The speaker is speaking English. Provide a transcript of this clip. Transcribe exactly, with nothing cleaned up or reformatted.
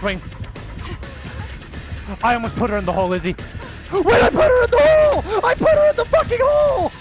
swing. I almost put her in the hole, Izzy. Wait, I put her in the hole! I put her in the fucking hole!